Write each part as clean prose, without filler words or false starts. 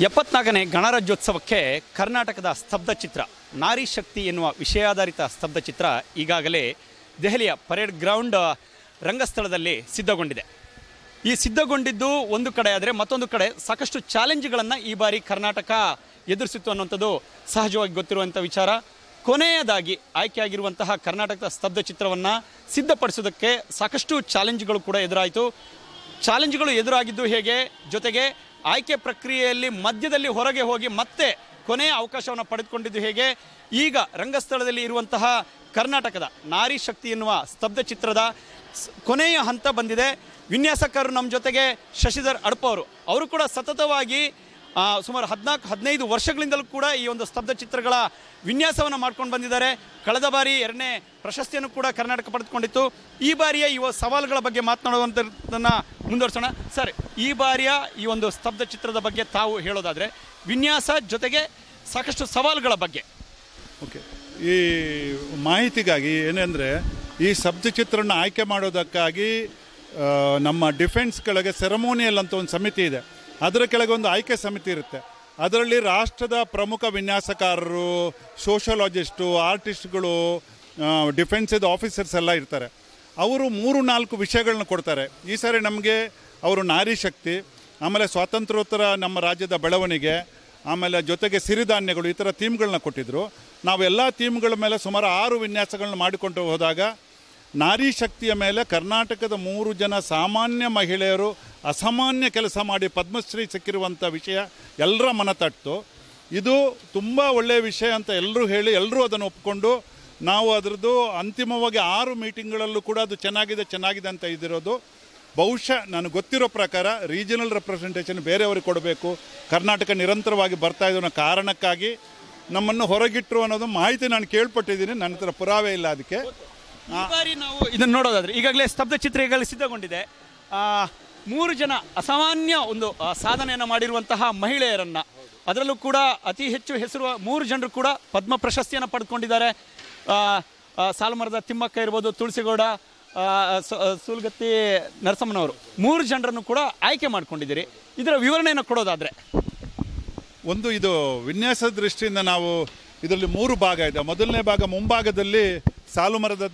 74ನೇ ಗಣರಾಜ್ಯೋತ್ಸವಕ್ಕೆ ಕರ್ನಾಟಕದ ಸ್ತಬ್ಧಚಿತ್ರ ನಾರಿ ಶಕ್ತಿ ಎನ್ನುವ ವಿಷಯಾಧಾರಿತ ಸ್ತಬ್ಧಚಿತ್ರ ಈಗಾಗಲೇ ದೆಹಲಿಯ ಪರೇಡ್ ಗ್ರೌಂಡ್ ರಂಗಸ್ಥಳದಲ್ಲಿ ಸಿದ್ಧಗೊಂಡಿದೆ. ಈ ಸಿದ್ಧಗೊಂಡಿದ್ದು ಒಂದು ಕಡೆ ಆದರೆ ಮತ್ತೊಂದು ಕಡೆ ಸಾಕಷ್ಟು ಚಾಲೆಂಜ್ಗಳನ್ನು ಈ ಬಾರಿ ಕರ್ನಾಟಕ ಎದುರಿಸಿತ್ತು ಅನ್ನುವಂಥದ್ದು ಸಹಜವಾಗಿ ಗೊತ್ತಿರುವಂಥ ವಿಚಾರ. ಕೊನೆಯದಾಗಿ ಆಯ್ಕೆಯಾಗಿರುವಂತಹ ಕರ್ನಾಟಕದ ಸ್ತಬ್ಧಚಿತ್ರವನ್ನು ಸಿದ್ಧಪಡಿಸೋದಕ್ಕೆ ಸಾಕಷ್ಟು ಚಾಲೆಂಜ್ಗಳು ಕೂಡ ಎದುರಾಯಿತು. ಚಾಲೆಂಜ್ಗಳು ಎದುರಾಗಿದ್ದು ಹೇಗೆ, ಜೊತೆಗೆ ಆಯ್ಕೆ ಪ್ರಕ್ರಿಯೆಯಲ್ಲಿ ಮಧ್ಯದಲ್ಲಿ ಹೊರಗೆ ಹೋಗಿ ಮತ್ತೆ ಕೊನೆಯ ಅವಕಾಶವನ್ನು ಪಡೆದುಕೊಂಡಿದ್ದು ಹೇಗೆ, ಈಗ ರಂಗಸ್ಥಳದಲ್ಲಿ ಇರುವಂತಹ ಕರ್ನಾಟಕದ ನಾರಿ ಶಕ್ತಿ ಎನ್ನುವ ಸ್ತಬ್ಧಚಿತ್ರದ ಕೊನೆಯ ಹಂತ ಬಂದಿದೆ. ವಿನ್ಯಾಸಕರು ನಮ್ಮ ಜೊತೆಗೆ ಶಶಿಧರ್ ಅಡಪ ಅವರು ಕೂಡ ಸತತವಾಗಿ ಸುಮಾರು 14-15 ವರ್ಷಗಳಿಂದಲೂ ಕೂಡ ಈ ಒಂದು ಸ್ತಬ್ಧಚಿತ್ರಗಳ ವಿನ್ಯಾಸವನ್ನು ಮಾಡ್ಕೊಂಡು ಬಂದಿದ್ದಾರೆ. ಕಳೆದ ಬಾರಿ 2ನೇ ಪ್ರಶಸ್ತಿಯನ್ನು ಕೂಡ ಕರ್ನಾಟಕ ಪಡೆದುಕೊಂಡಿತ್ತು. ಈ ಬಾರಿಯ ಈ ಸವಾಲುಗಳ ಬಗ್ಗೆ ಮಾತನಾಡುವಂಥದ್ದನ್ನು ಮುಂದುವರಿಸೋಣ. ಸರ್, ಈ ಬಾರಿಯ ಈ ಒಂದು ಸ್ತಬ್ಧಚಿತ್ರದ ಬಗ್ಗೆ ತಾವು ಹೇಳೋದಾದರೆ ವಿನ್ಯಾಸ ಜೊತೆಗೆ ಸಾಕಷ್ಟು ಸವಾಲುಗಳ ಬಗ್ಗೆ. ಓಕೆ, ಈ ಮಾಹಿತಿಗಾಗಿ ಏನೆಂದರೆ ಈ ಸ್ತಬ್ಧಚಿತ್ರನ ಆಯ್ಕೆ ಮಾಡೋದಕ್ಕಾಗಿ ನಮ್ಮ ಡಿಫೆನ್ಸ್ ಕೆಳಗೆ ಸೆರೆಮೋನಿಯಲ್ ಅಂತ ಒಂದು ಸಮಿತಿ ಇದೆ. ಅದರ ಕೆಳಗೆ ಒಂದು ಆಯ್ಕೆ ಸಮಿತಿ ಇರುತ್ತೆ. ಅದರಲ್ಲಿ ರಾಷ್ಟ್ರದ ಪ್ರಮುಖ ವಿನ್ಯಾಸಕಾರರು, ಸೋಷಿಯಾಲಜಿಸ್ಟು, ಆರ್ಟಿಸ್ಟ್ಗಳು, ಡಿಫೆನ್ಸಿದ ಆಫೀಸರ್ಸ್ ಎಲ್ಲ ಇರ್ತಾರೆ. ಅವರು 3-4 ವಿಷಯಗಳನ್ನ ಕೊಡ್ತಾರೆ. ಈ ಸಾರಿ ನಮಗೆ ಅವರು ನಾರಿ ಶಕ್ತಿ, ಆಮೇಲೆ ಸ್ವಾತಂತ್ರ್ಯೋತ್ತರ ನಮ್ಮ ರಾಜ್ಯದ ಬೆಳವಣಿಗೆ, ಆಮೇಲೆ ಜೊತೆಗೆ ಸಿರಿಧಾನ್ಯಗಳು, ಈ ಥರ ಥೀಮ್ಗಳನ್ನ ಕೊಟ್ಟಿದ್ದರು. ನಾವೆಲ್ಲ ಥೀಮ್ಗಳ ಮೇಲೆ ಸುಮಾರು 6 ವಿನ್ಯಾಸಗಳನ್ನ ಮಾಡಿಕೊಂಡು ಹೋದಾಗ ನಾರಿ ಶಕ್ತಿಯ ಮೇಲೆ ಕರ್ನಾಟಕದ 3 ಜನ ಸಾಮಾನ್ಯ ಮಹಿಳೆಯರು ಅಸಾಮಾನ್ಯ ಕೆಲಸ ಮಾಡಿ ಪದ್ಮಶ್ರೀ ಸಿಕ್ಕಿರುವಂಥ ವಿಷಯ ಎಲ್ಲರ ಮನ ತಟ್ಟಿತು. ಇದು ತುಂಬ ಒಳ್ಳೆಯ ವಿಷಯ ಅಂತ ಎಲ್ಲರೂ ಹೇಳಿ ಎಲ್ಲರೂ ಅದನ್ನು ಒಪ್ಕೊಂಡು ನಾವು ಅದರದ್ದು ಅಂತಿಮವಾಗಿ 6 ಮೀಟಿಂಗ್ಗಳಲ್ಲೂ ಕೂಡ ಅದು ಚೆನ್ನಾಗಿದೆ ಅಂತ ಇದ್ದಿರೋದು. ಬಹುಶಃ ನನಗೆ ಗೊತ್ತಿರೋ ಪ್ರಕಾರ ರೀಜನಲ್ ರೆಪ್ರೆಸೆಂಟೇಷನ್ ಬೇರೆಯವ್ರಿಗೆ ಕೊಡಬೇಕು, ಕರ್ನಾಟಕ ನಿರಂತರವಾಗಿ ಬರ್ತಾ ಇದೋ ಕಾರಣಕ್ಕಾಗಿ ನಮ್ಮನ್ನು ಹೊರಗಿಟ್ಟರು ಅನ್ನೋದು ಮಾಹಿತಿ ನಾನು ಕೇಳ್ಪಟ್ಟಿದ್ದೀನಿ. ನನ್ನ ಹತ್ರ ಪುರಾವೆ ಇಲ್ಲ ಅದಕ್ಕೆ. ಈ ಬಾರಿ ನಾವು ಇದನ್ನು ನೋಡೋದಾದ್ರೆ ಈಗಾಗಲೇ ಸ್ತಬ್ಧಚಿತ್ರ ಈಗಾಗಲೇ ಸಿದ್ಧಗೊಂಡಿದೆ. 3 ಜನ ಅಸಾಮಾನ್ಯ ಒಂದು ಸಾಧನೆಯನ್ನು ಮಾಡಿರುವಂತಹ ಮಹಿಳೆಯರನ್ನು, ಅದರಲ್ಲೂ ಕೂಡ ಅತಿ ಹೆಚ್ಚು ಹೆಸರು 3 ಜನರು ಕೂಡ ಪದ್ಮ ಪ್ರಶಸ್ತಿಯನ್ನು ಪಡೆದುಕೊಂಡಿದ್ದಾರೆ. ಸಾಲುಮರದ ತಿಮ್ಮಕ್ಕ ಇರ್ಬೋದು, ತುಳಸಿಗೌಡ, ಸೂಲಗತ್ತಿ ನರಸಮ್ಮನವರು, 3 ಜನರನ್ನು ಕೂಡ ಆಯ್ಕೆ ಮಾಡ್ಕೊಂಡಿದ್ದೀರಿ. ಇದರ ವಿವರಣೆಯನ್ನು ಕೊಡೋದಾದರೆ, ಒಂದು ಇದು ವಿನ್ಯಾಸ ದೃಷ್ಟಿಯಿಂದ ನಾವು ಇದರಲ್ಲಿ 3 ಭಾಗ ಇದೆ. ಮೊದಲನೇ ಭಾಗ ಮುಂಭಾಗದಲ್ಲಿ ಸಾಲುಮರದ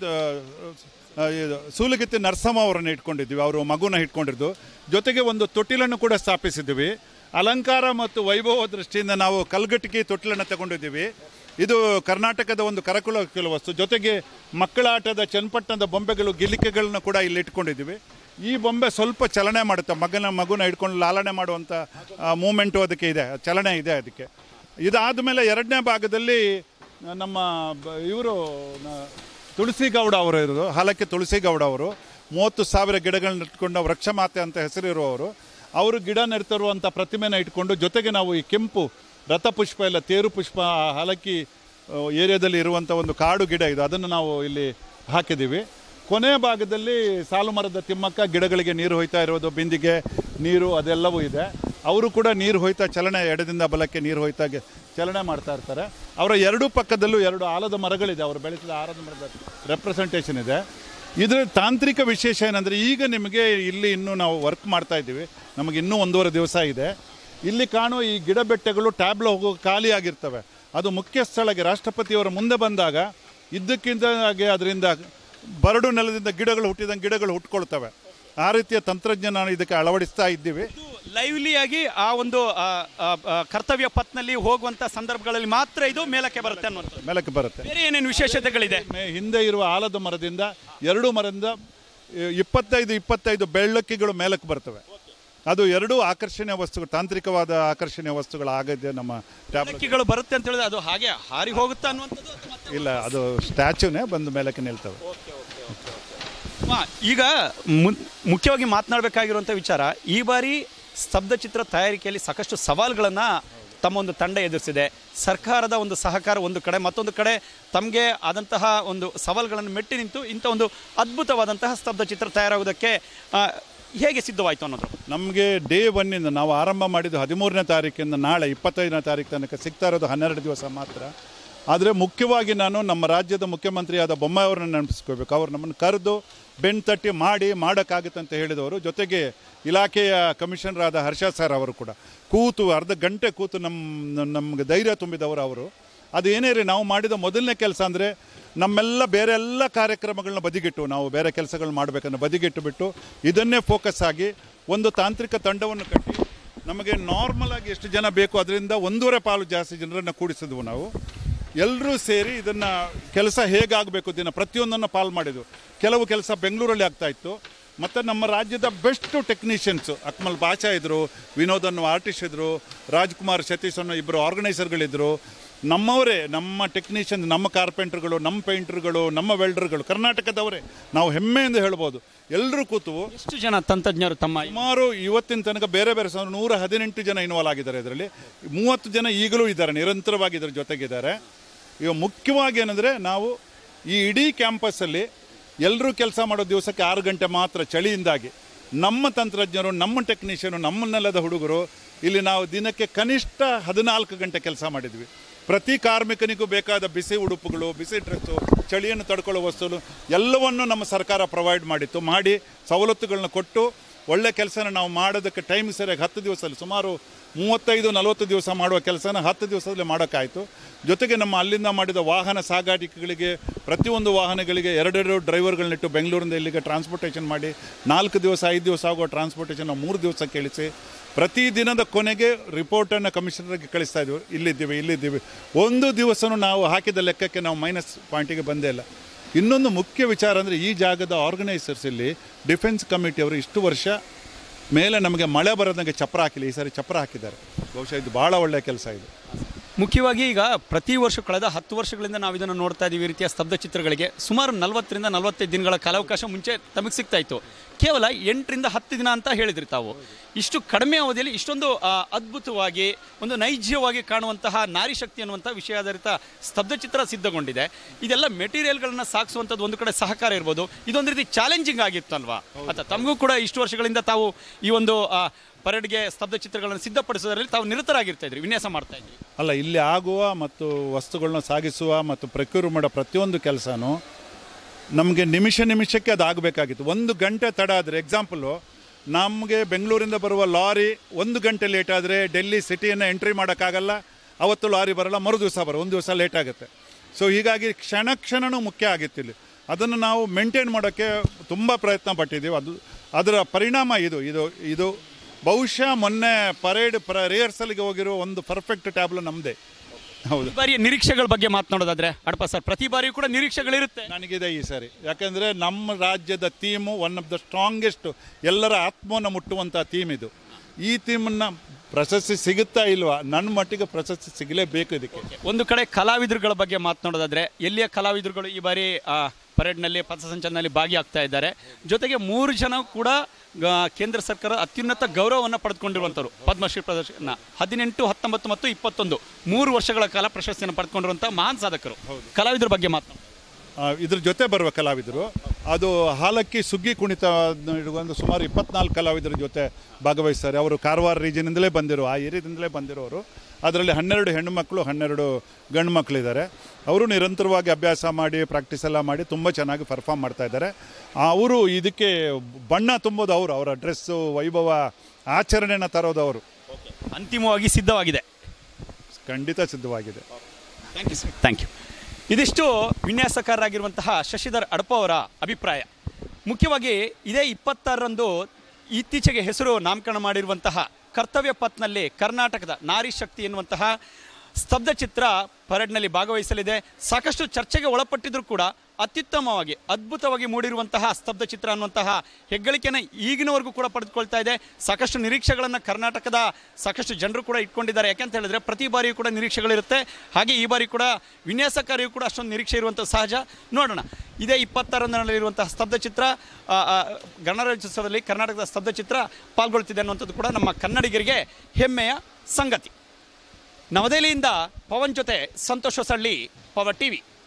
ಸೂಲಗತ್ತಿ ನರಸಮ್ಮ ಅವರನ್ನು ಇಟ್ಕೊಂಡಿದ್ವಿ, ಅವರು ಮಗುನ ಇಟ್ಕೊಂಡಿದ್ದು. ಜೊತೆಗೆ ಒಂದು ತೊಟ್ಟಿಲನ್ನು ಕೂಡ ಸ್ಥಾಪಿಸಿದ್ವಿ. ಅಲಂಕಾರ ಮತ್ತು ವೈಭವ ದೃಷ್ಟಿಯಿಂದ ನಾವು ಕಲ್ಗಟ್ಟಿಗೆ ತೊಟ್ಟಿಲನ್ನು ತಗೊಂಡಿದ್ದೀವಿ. ಇದು ಕರ್ನಾಟಕದ ಒಂದು ಕರಕುಶಲ ವಸ್ತು. ಜೊತೆಗೆ ಮಕ್ಕಳ ಆಟದ ಚನ್ನಪಟ್ಟಣದ ಬೊಂಬೆಗಳು, ಗಿಲಿಕೆಗಳನ್ನ ಕೂಡ ಇಲ್ಲಿ ಇಟ್ಕೊಂಡಿದ್ದೀವಿ. ಈ ಬೊಂಬೆ ಸ್ವಲ್ಪ ಚಲನೆ ಮಾಡುತ್ತೆ, ಮಗುನ ಹಿಡ್ಕೊಂಡು ಲಾಲನೆ ಮಾಡುವಂಥ ಮೂಮೆಂಟು ಅದಕ್ಕೆ ಇದೆ, ಚಲನೆ ಇದೆ ಅದಕ್ಕೆ. ಇದಾದ ಮೇಲೆ 2ನೇ ಭಾಗದಲ್ಲಿ ನಮ್ಮ ಇವರು ತುಳಸಿಗೌಡ ಅವರು ಇರೋದು, ಹಾಲಕ್ಕೆ ತುಳಸಿಗೌಡ ಅವರು 30,000 ಗಿಡಗಳನ್ನ ಇಟ್ಕೊಂಡು ವೃಕ್ಷಮಾತೆ ಅಂತ ಹೆಸರಿರುವವರು. ಅವರು ಗಿಡ ನೆಡ್ತಿರುವಂಥ ಪ್ರತಿಮೆನ ಇಟ್ಕೊಂಡು, ಜೊತೆಗೆ ನಾವು ಈ ಕೆಂಪು ರಥಪುಷ್ಪ ಎಲ್ಲ ತೇರು ಪುಷ್ಪ ಹಾಲಕ್ಕಿ ಏರಿಯಾದಲ್ಲಿ ಇರುವಂಥ ಒಂದು ಕಾಡು ಗಿಡ ಇದೆ, ಅದನ್ನು ನಾವು ಇಲ್ಲಿ ಹಾಕಿದ್ದೀವಿ. ಕೊನೆಯ ಭಾಗದಲ್ಲಿ ಸಾಲುಮರದ ತಿಮ್ಮಕ್ಕ ಗಿಡಗಳಿಗೆ ನೀರು ಹೊಯ್ತಾ ಇರೋದು, ಬಿಂದಿಗೆ ನೀರು ಅದೆಲ್ಲವೂ ಇದೆ. ಅವರು ಕೂಡ ನೀರು ಹೊಯ್ತಾ ಚಲನೆ, ಎಡದಿಂದ ಬಲಕ್ಕೆ ನೀರು ಹೊಯ್ತಾಗೆ ಚಲನೆ ಮಾಡ್ತಾ ಇರ್ತಾರೆ. ಅವರ 2 ಪಕ್ಕದಲ್ಲೂ 2 ಆಲದ ಮರಗಳಿದೆ, ಅವರು ಬೆಳೆಸಿದ ಆಲದ ಮರದ ರೆಪ್ರೆಸೆಂಟೇಷನ್ ಇದೆ. ಇದರ ತಾಂತ್ರಿಕ ವಿಶೇಷ ಏನಂದರೆ, ಈಗ ನಿಮಗೆ ಇಲ್ಲಿ ಇನ್ನೂ ನಾವು ವರ್ಕ್ ಮಾಡ್ತಾ ಇದ್ದೀವಿ, ನಮಗೆ ಇನ್ನೂ 1.5 ದಿವಸ ಇದೆ. ಇಲ್ಲಿ ಕಾಣುವ ಈ ಗಿಡ ಬೆಟ್ಟಗಳು ಟ್ಯಾಬ್ಲೋ ಹೋಗೋ ಖಾಲಿಯಾಗಿರ್ತವೆ. ಅದು ಮುಖ್ಯ ಸ್ಥಳಕ್ಕೆ ರಾಷ್ಟ್ರಪತಿಯವರ ಮುಂದೆ ಬಂದಾಗ ಇದ್ದಕ್ಕಿಂತಾಗೆ ಅದರಿಂದ ಬರಡು ನೆಲದಿಂದ ಗಿಡಗಳು ಹುಟ್ಕೊಳ್ತವೆ. ಆ ರೀತಿಯ ತಂತ್ರಜ್ಞಾನ ಇದಕ್ಕೆ ಅಳವಡಿಸ್ತಾ ಇದ್ದೀವಿ. ಲೈವ್ಲಿಯಾಗಿ ಆ ಒಂದು ಕರ್ತವ್ಯ ಪಥ್ನಲ್ಲಿ ಹೋಗುವಂಥ ಸಂದರ್ಭಗಳಲ್ಲಿ ಮಾತ್ರ ಇದು ಮೇಲಕ್ಕೆ ಬರುತ್ತೆ ಅನ್ನುವಂಥದ್ದು. ಮೇಲಕ್ಕೆ ಬರುತ್ತೆ. ಬೇರೆ ಏನೇನು ವಿಶೇಷತೆಗಳಿದೆ? ಹಿಂದೆ ಇರುವ ಆಲದ ಮರದಿಂದ 2 ಮರದಿಂದ 25 ಬೆಳ್ಳಕ್ಕಿಗಳು ಮೇಲಕ್ಕೆ ಬರ್ತವೆ. ಅದು 2 ಆಕರ್ಷಣೀಯ ವಸ್ತುಗಳು, ತಾಂತ್ರಿಕವಾದ ಆಕರ್ಷಣೀಯ ವಸ್ತುಗಳಾಗಿದೆ. ನಮ್ಮ ಟ್ಯಾಬ್ಲೆಟ್ಗಳು ಬರುತ್ತೆ ಅಂತ ಹೇಳಿದ್ರೆ ಅದು ಹಾಗೆ ಹಾರಿ ಹೋಗುತ್ತೆ ಅನ್ನುವಂಥದ್ದು ಇಲ್ಲ, ಅದು ಸ್ಟ್ಯಾಚ್ಯೂನೇ ಬಂದು ಮೇಲಕ್ಕೆ ನಿಲ್ತವೆ. ಈಗ ಮುಖ್ಯವಾಗಿ ಮಾತನಾಡಬೇಕಾಗಿರುವಂಥ ವಿಚಾರ, ಈ ಬಾರಿ ಸ್ತಬ್ಧಚಿತ್ರ ತಯಾರಿಕೆಯಲ್ಲಿ ಸಾಕಷ್ಟು ಸವಾಲುಗಳನ್ನು ತಮ್ಮ ಒಂದು ತಂಡ ಎದುರಿಸಿದೆ. ಸರ್ಕಾರದ ಒಂದು ಸಹಕಾರ ಒಂದು ಕಡೆ, ಮತ್ತೊಂದು ಕಡೆ ತಮಗೆ ಆದಂತಹ ಒಂದು ಸವಾಲುಗಳನ್ನು ಮೆಟ್ಟಿ ನಿಂತು ಇಂಥ ಒಂದು ಅದ್ಭುತವಾದಂತಹ ಸ್ತಬ್ಧಚಿತ್ರ ತಯಾರಾಗೋದಕ್ಕೆ ಹೇಗೆ ಸಿದ್ಧವಾಯಿತು ಅನ್ನೋದು. ನಮಗೆ ಡೇ 1 ನಾವು ಆರಂಭ ಮಾಡಿದ್ದು 13ನೇ ತಾರೀಕಿಂದ ನಾಳೆ 25ನೇ ತಾರೀಕು ತನಕ ಸಿಗ್ತಾ ಇರೋದು 12 ದಿವಸ ಮಾತ್ರ. ಆದರೆ ಮುಖ್ಯವಾಗಿ ನಾನು ನಮ್ಮ ರಾಜ್ಯದ ಮುಖ್ಯಮಂತ್ರಿಯಾದ ಬೊಮ್ಮಾಯಿ ಅವ್ರನ್ನ ನೆನಪಿಸ್ಕೋಬೇಕು. ಅವ್ರು ನಮ್ಮನ್ನು ಕರೆದು ಬೆನ್ನು ತಟ್ಟಿ ಮಾಡೋಕ್ಕಾಗುತ್ತೆ ಅಂತ ಹೇಳಿದವರು. ಜೊತೆಗೆ ಇಲಾಖೆಯ ಕಮಿಷನರ್ ಆದ ಹರ್ಷ ಸರ್ ಅವರು ಕೂಡ ಕೂತು ಅರ್ಧ ಗಂಟೆ ಕೂತು ನಮಗೆ ಧೈರ್ಯ ತುಂಬಿದವರು ಅವರು. ಅದು ಏನೇ ರೀ, ನಾವು ಮಾಡಿದ ಮೊದಲನೇ ಕೆಲಸ ಅಂದರೆ ನಮ್ಮೆಲ್ಲ ಬೇರೆ ಎಲ್ಲ ಕಾರ್ಯಕ್ರಮಗಳನ್ನ ಬದಿಗಿಟ್ಟು, ನಾವು ಬೇರೆ ಕೆಲಸಗಳನ್ನ ಮಾಡಬೇಕನ್ನೋ ಬದಿಗಿಟ್ಟು ಬಿಟ್ಟು ಇದನ್ನೇ ಫೋಕಸ್ ಆಗಿ ಒಂದು ತಾಂತ್ರಿಕ ತಂಡವನ್ನು ಕಟ್ಟಿ ನಮಗೆ ನಾರ್ಮಲ್ ಆಗಿ ಎಷ್ಟು ಜನ ಬೇಕು ಅದರಿಂದ 1.5 ಪಾಲು ಜಾಸ್ತಿ ಜನರನ್ನು ಕೂಡಿಸಿದ್ವು. ನಾವು ಎಲ್ಲರೂ ಸೇರಿ ಇದನ್ನು ಕೆಲಸ ಹೇಗಾಗಬೇಕು ದಿನ ಪ್ರತಿಯೊಂದನ್ನು ಪಾಲು ಮಾಡಿದ್ವು. ಕೆಲವು ಕೆಲಸ ಬೆಂಗಳೂರಲ್ಲಿ ಆಗ್ತಾಯಿತ್ತು. ಮತ್ತು ನಮ್ಮ ರಾಜ್ಯದ ಬೆಸ್ಟು ಟೆಕ್ನಿಷಿಯನ್ಸು ಅಕ್ಮಲ್ ಬಾಚಾ ಇದ್ದರು, ವಿನೋದ್ ಅನ್ನೋ ಆರ್ಟಿಸ್ಟ್ ಇದ್ದರು, ರಾಜ್ಕುಮಾರ್ ಸತೀಶ್ ಅನ್ನೋ ಇಬ್ಬರು ಆರ್ಗನೈಸರ್ಗಳಿದ್ದರು. ನಮ್ಮವರೇ, ನಮ್ಮ ಟೆಕ್ನಿಷಿಯನ್, ನಮ್ಮ ಕಾರ್ಪೆಂಟ್ರುಗಳು, ನಮ್ಮ ಪೇಂಟ್ರುಗಳು, ನಮ್ಮ ವೆಲ್ಡರ್ಗಳು ಕರ್ನಾಟಕದವರೇ, ನಾವು ಹೆಮ್ಮೆಯಿಂದ ಹೇಳ್ಬೋದು. ಎಲ್ಲರೂ ಕೂತು ಎಷ್ಟು ಜನ ತಂತ್ರಜ್ಞರು ತಮ್ಮ ಸುಮಾರು ಇವತ್ತಿನ ತನಕ ಬೇರೆ ಬೇರೆ 118 ಜನ ಇನ್ವಾಲ್ವ್ ಆಗಿದ್ದಾರೆ. ಇದರಲ್ಲಿ 30 ಜನ ಈಗಲೂ ಇದ್ದಾರೆ, ನಿರಂತರವಾಗಿ ಇದರ ಜೊತೆಗಿದ್ದಾರೆ. ಈಗ ಮುಖ್ಯವಾಗಿ ಏನಂದರೆ ನಾವು ಈ ಇಡೀ ಕ್ಯಾಂಪಸ್ಸಲ್ಲಿ ಎಲ್ಲರೂ ಕೆಲಸ ಮಾಡೋ ದಿವಸಕ್ಕೆ 6 ಗಂಟೆ ಮಾತ್ರ ಚಳಿಯಿಂದಾಗಿ ನಮ್ಮ ತಂತ್ರಜ್ಞರು, ನಮ್ಮ ಟೆಕ್ನಿಷಿಯನು, ನಮ್ಮನ್ನೆಲ್ಲದ ಹುಡುಗರು ಇಲ್ಲಿ ನಾವು ದಿನಕ್ಕೆ ಕನಿಷ್ಠ 14 ಗಂಟೆ ಕೆಲಸ ಮಾಡಿದ್ವಿ. ಪ್ರತಿ ಕಾರ್ಮಿಕನಿಗೂ ಬೇಕಾದ ಬಿಸಿ ಉಡುಪುಗಳು, ಬಿಸಿ ಡ್ರೆಸ್ಸು, ಚಳಿಯನ್ನು ತಡ್ಕೊಳ್ಳೋ ವಸ್ತುಗಳು ಎಲ್ಲವನ್ನು ನಮ್ಮ ಸರ್ಕಾರ ಪ್ರೊವೈಡ್ ಮಾಡಿತ್ತು. ಮಾಡಿ ಸವಲತ್ತುಗಳನ್ನ ಕೊಟ್ಟು ಒಳ್ಳೆ ಕೆಲಸನ ನಾವು ಮಾಡೋದಕ್ಕೆ ಟೈಮ್ ಸರಿಯಾಗಿ 10 ದಿವಸದಲ್ಲಿ ಸುಮಾರು 35-40 ದಿವಸ ಮಾಡುವ ಕೆಲಸನ 10 ದಿವಸದಲ್ಲಿ ಮಾಡೋಕ್ಕಾಯಿತು. ಜೊತೆಗೆ ನಮ್ಮ ಅಲ್ಲಿಂದ ಮಾಡಿದ ವಾಹನ ಸಾಗಾಣಿಕೆಗಳಿಗೆ ಪ್ರತಿಯೊಂದು ವಾಹನಗಳಿಗೆ 2 ಡ್ರೈವರ್ಗಳನ್ನಿಟ್ಟು ಬೆಂಗಳೂರಿಂದ ಇಲ್ಲಿಗೆ ಟ್ರಾನ್ಸ್ಪೋರ್ಟೇಷನ್ ಮಾಡಿ 4 ದಿವಸ 5 ದಿವಸ ಆಗುವ ಟ್ರಾನ್ಸ್ಪೋರ್ಟೇಷನ್ 3 ದಿವಸ ಇಳಿಸಿ ಪ್ರತಿದಿನದ ಕೊನೆಗೆ ರಿಪೋರ್ಟನ್ನು ಕಮಿಷನರ್ಗೆ ಕಳಿಸ್ತಾ ಇದ್ವಿ. ಇಲ್ಲಿದ್ದೀವಿ ಒಂದು ದಿವಸನೂ ನಾವು ಹಾಕಿದ ಲೆಕ್ಕಕ್ಕೆ ನಾವು ಮೈನಸ್ ಪಾಯಿಂಟಿಗೆ ಬಂದೇ ಇಲ್ಲ. ಇನ್ನೊಂದು ಮುಖ್ಯ ವಿಚಾರ ಅಂದರೆ ಈ ಜಾಗದ ಆರ್ಗನೈಸರ್ಸ್ ಇಲ್ಲಿ ಡಿಫೆನ್ಸ್ ಕಮಿಟಿಯವರು ಇಷ್ಟು ವರ್ಷ ಮೇಲೆ ನಮಗೆ ಮಳೆ ಬರೋದಂಗೆ ಚಪ್ರ ಹಾಕಿಲ್ಲ. ಈ ಸಾರಿ ಚಪ್ರ ಹಾಕಿದ್ದಾರೆ. ಬಹುಶಃ ಇದು ಭಾಳ ಒಳ್ಳೆಯ ಕೆಲಸ ಇದು. ಮುಖ್ಯವಾಗಿ ಈಗ ಪ್ರತಿ ವರ್ಷ ಕಳೆದ 10 ವರ್ಷಗಳಿಂದ ನಾವು ಇದನ್ನು ನೋಡ್ತಾ ಇದ್ದೀವಿ. ಈ ರೀತಿಯ ಸ್ತಬ್ಧ ಚಿತ್ರಗಳಿಗೆ ಸುಮಾರು 40ರಿಂದ 45 ದಿನಗಳ ಕಾಲಾವಕಾಶ ಮುಂಚೆ ತಮಗೆ ಸಿಗ್ತಾ ಇತ್ತು. ಕೇವಲ 8ರಿಂದ 10 ದಿನ ಅಂತ ಹೇಳಿದ್ರಿ ತಾವು. ಇಷ್ಟು ಕಡಿಮೆ ಅವಧಿಯಲ್ಲಿ ಇಷ್ಟೊಂದು ಅದ್ಭುತವಾಗಿ ಒಂದು ನೈಜವಾಗಿ ಕಾಣುವಂತಹ ನಾರಿ ಶಕ್ತಿ ಅನ್ನುವಂಥ ವಿಷಯಾಧಾರಿತ ಸ್ತಬ್ಧ ಚಿತ್ರ ಸಿದ್ಧಗೊಂಡಿದೆ. ಇದೆಲ್ಲ ಮೆಟೀರಿಯಲ್ಗಳನ್ನು ಸಾಗಿಸುವಂಥದ್ದು ಒಂದು ಕಡೆ ಸಹಕಾರ ಇರ್ಬೋದು, ಇದೊಂದು ರೀತಿ ಚಾಲೆಂಜಿಂಗ್ ಆಗಿತ್ತಲ್ವಾ? ಅಥವಾ ತಮಗೂ ಕೂಡ ಇಷ್ಟು ವರ್ಷಗಳಿಂದ ತಾವು ಈ ಒಂದು ಪರೇಡ್ಗೆ ಸ್ತಬ್ಧ ಚಿತ್ರಗಳನ್ನು ಸಿದ್ಧಪಡಿಸೋದ್ರಲ್ಲಿ ತಾವು ನಿರತರಾಗಿರ್ತಾ ಇದ್ರಿ, ವಿನ್ಯಾಸ ಮಾಡ್ತಾ ಇದ್ರಿ. ಅಲ್ಲ, ಇಲ್ಲಿ ಆಗುವ ಮತ್ತು ವಸ್ತುಗಳನ್ನ ಸಾಗಿಸುವ ಮತ್ತು ಪ್ರೊಕ್ಯೂರ್ ಮಾಡೋ ಪ್ರತಿಯೊಂದು ಕೆಲಸನೂ ನಮಗೆ ನಿಮಿಷಕ್ಕೆ ಅದು ಆಗಬೇಕಾಗಿತ್ತು. 1 ಗಂಟೆ ತಡ ಆದರೆ, ಎಕ್ಸಾಂಪಲು ನಮಗೆ ಬೆಂಗಳೂರಿಂದ ಬರುವ ಲಾರಿ 1 ಗಂಟೆ ಲೇಟ್ ಆದರೆ ಡೆಲ್ಲಿ ಸಿಟಿಯನ್ನು ಎಂಟ್ರಿ ಮಾಡೋಕ್ಕಾಗಲ್ಲ. ಅವತ್ತು ಲಾರಿ ಬರೋಲ್ಲ, ಮರು ದಿವಸ ಬರೋ, 1 ದಿವಸ ಲೇಟ್ ಆಗುತ್ತೆ. ಸೊ ಹೀಗಾಗಿ ಕ್ಷಣನೂ ಮುಖ್ಯ ಆಗಿತ್ತು ಇಲ್ಲಿ. ಅದನ್ನು ನಾವು ಮೇಂಟೈನ್ ಮಾಡೋಕ್ಕೆ ತುಂಬ ಪ್ರಯತ್ನ ಪಟ್ಟಿದ್ದೀವಿ. ಅದರ ಪರಿಣಾಮ ಇದು ಬಹುಶಃ ಮೊನ್ನೆ ಪರೇಡ್ ರಿಹರ್ಸಲ್ಗೆ ಹೋಗಿರೋ ಒಂದು ಪರ್ಫೆಕ್ಟ್ ಟ್ಯಾಬ್ಲೋ ನಮ್ಮದೇ. ಹೌದು. ಬಾರಿ ನಿರೀಕ್ಷೆಗಳ ಬಗ್ಗೆ ಮಾತನಾಡೋದಾದ್ರೆ ಅಡಪ ಸರ್, ಪ್ರತಿ ಬಾರಿಯೂ ಕೂಡ ನಿರೀಕ್ಷೆಗಳಿರುತ್ತೆ. ನನಗಿದೆ ಈ ಸಾರಿ, ಯಾಕೆಂದರೆ ನಮ್ಮ ರಾಜ್ಯದ theme one of the strongest, ಎಲ್ಲರ ಆತ್ಮವನ್ನು ಮುಟ್ಟುವಂಥ ಥೀಮ್ ಇದು. ಈ ಥೀಮನ್ನು ಪ್ರಶಸ್ತಿ ಸಿಗುತ್ತಾ ಇಲ್ವಾ? ನನ್ನ ಮಟ್ಟಿಗೆ ಪ್ರಶಸ್ತಿ ಸಿಗಲೇಬೇಕು ಇದಕ್ಕೆ. ಒಂದು ಕಡೆ ಕಲಾವಿದರುಗಳ ಬಗ್ಗೆ ಮಾತನಾಡೋದಾದ್ರೆ, ಎಲ್ಲಿಯ ಕಲಾವಿದರುಗಳು ಈ ಬಾರಿ ಪರೇಡ್ನಲ್ಲಿ ಪಥಸಂಚಲನದಲ್ಲಿ ಭಾಗಿಯಾಗ್ತಾ ಇದ್ದಾರೆ. ಜೊತೆಗೆ 3 ಜನ ಕೂಡ ಕೇಂದ್ರ ಸರ್ಕಾರ ಅತ್ಯುನ್ನತ ಗೌರವವನ್ನು ಪಡೆದುಕೊಂಡಿರುವಂಥವ್ರು. ಪದ್ಮಶ್ರೀ ಪ್ರದರ್ಶನ 18, 19 ಮತ್ತು 21 3 ವರ್ಷಗಳ ಕಾಲ ಪ್ರಶಸ್ತಿಯನ್ನು ಪಡೆದುಕೊಂಡಿರುವಂಥ ಮಹಾನ್ ಸಾಧಕರು. ಕಲಾವಿದರ ಬಗ್ಗೆ ಮಾತನಾಡ, ಇದ್ರ ಜೊತೆ ಬರುವ ಕಲಾವಿದರು, ಅದು ಹಾಲಕ್ಕಿ ಸುಗ್ಗಿ ಕುಣಿತ ಇಡುವಂಥ ಸುಮಾರು 24 ಕಲಾವಿದರ ಜೊತೆ ಭಾಗವಹಿಸ್ತಾರೆ. ಅವರು ಕಾರವಾರ ರೀಜನಿಂದಲೇ ಬಂದಿರೋ, ಆ ಏರಿಯಾದಿಂದಲೇ ಬಂದಿರೋರು. ಅದರಲ್ಲಿ 12 ಹೆಣ್ಣು ಮಕ್ಕಳು, 12 ಗಂಡು ಮಕ್ಕಳಿದ್ದಾರೆ. ಅವರು ನಿರಂತರವಾಗಿ ಅಭ್ಯಾಸ ಮಾಡಿ, ಪ್ರಾಕ್ಟೀಸ್ ಎಲ್ಲ ಮಾಡಿ ತುಂಬ ಚೆನ್ನಾಗಿ ಪರ್ಫಾರ್ಮ್ ಮಾಡ್ತಾಯಿದ್ದಾರೆ. ಅವರು ಇದಕ್ಕೆ ಬಣ್ಣ ತುಂಬೋದು, ಅವರ ಡ್ರೆಸ್ಸು, ವೈಭವ, ಆಚರಣೆನ ತರೋದು ಅವರು. ಅಂತಿಮವಾಗಿ ಸಿದ್ಧವಾಗಿದೆ, ಖಂಡಿತ ಸಿದ್ಧವಾಗಿದೆ. Thank you sir, thank you. ಇದಿಷ್ಟು ವಿನ್ಯಾಸಕಾರರಾಗಿರುವಂತಹ ಶಶಿಧರ್ ಅಡಪ ಅವರ ಅಭಿಪ್ರಾಯ. ಮುಖ್ಯವಾಗಿ ಇದೇ 26ರಂದು ಇತ್ತೀಚೆಗೆ ಹೆಸರು ನಾಮಕರಣ ಮಾಡಿರುವಂತಹ ಕರ್ತವ್ಯ ಪಥ್ನಲ್ಲಿ ಕರ್ನಾಟಕದ ನಾರಿ ಶಕ್ತಿ ಎನ್ನುವಂತಹ ಸ್ತಬ್ಧ ಚಿತ್ರ ಪರೇಡ್ನಲ್ಲಿ ಭಾಗವಹಿಸಲಿದೆ. ಸಾಕಷ್ಟು ಚರ್ಚೆಗೆ ಒಳಪಟ್ಟಿದ್ರೂ ಕೂಡ ಅತ್ಯುತ್ತಮವಾಗಿ ಅದ್ಭುತವಾಗಿ ಮೂಡಿರುವಂತಹ ಸ್ತಬ್ಧ ಚಿತ್ರ ಅನ್ನುವಂತಹ ಹೆಗ್ಗಳಿಕೆಯನ್ನು ಈಗಿನವರೆಗೂ ಕೂಡ ಪಡೆದುಕೊಳ್ತಾ ಇದೆ. ಸಾಕಷ್ಟು ನಿರೀಕ್ಷೆಗಳನ್ನು ಕರ್ನಾಟಕದ ಸಾಕಷ್ಟು ಜನರು ಕೂಡ ಇಟ್ಕೊಂಡಿದ್ದಾರೆ. ಯಾಕೆಂತ ಹೇಳಿದ್ರೆ ಪ್ರತಿ ಬಾರಿಯೂ ಕೂಡ ನಿರೀಕ್ಷೆಗಳಿರುತ್ತೆ. ಹಾಗೆ ಈ ಬಾರಿ ಕೂಡ ವಿನ್ಯಾಸಕಾರಿಯೂ ಕೂಡ ಅಷ್ಟೊಂದು ನಿರೀಕ್ಷೆ ಇರುವಂಥ ಸಹಜ. ನೋಡೋಣ, ಇದೇ 26ರಂದಿರುವಂತಹ ಸ್ತಬ್ಧ ಚಿತ್ರ ಗಣರಾಜ್ಯೋತ್ಸವದಲ್ಲಿ ಕರ್ನಾಟಕದ ಸ್ತಬ್ಧ ಚಿತ್ರ ಪಾಲ್ಗೊಳ್ತಿದೆ ಅನ್ನುವಂಥದ್ದು ಕೂಡ ನಮ್ಮ ಕನ್ನಡಿಗರಿಗೆ ಹೆಮ್ಮೆಯ ಸಂಗತಿ. ನವದೆಹಲಿಯಿಂದ ಪವನ್ ಜೊತೆ ಸಂತೋಷ್ ಹೊಸಳ್ಳಿ, ಪವರ್ ಟಿವಿ.